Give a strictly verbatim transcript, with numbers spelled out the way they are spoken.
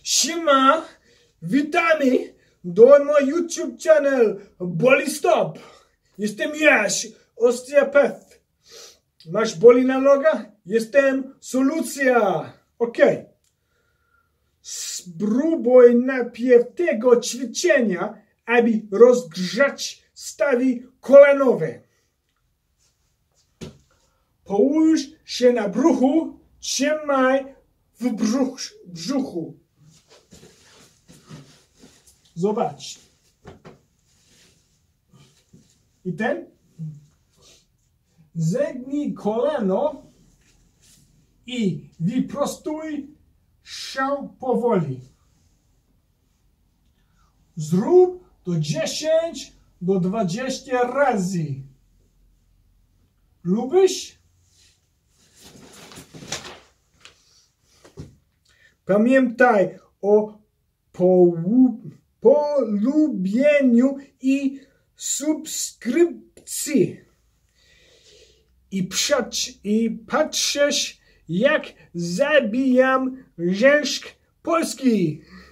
Siema, witamy do mojego YouTube channel Boli Stop. Jestem Jaś, osteopath. Masz boli na nogach? Jestem solucja. Ok. Spróbuj najpierw tego ćwiczenia, aby rozgrzać stawy kolanowe. Połóż się na brzuchu, trzymaj w brzuch, brzuchu. Zobacz. I ten? Zegnij kolano i wyprostuj się powoli. Zrób to dziesięć do dwudziestu razy. Lubisz? Pamiętaj o polubieniu i subskrypcji. I, przecz, I patrzysz, jak zabijam język polski.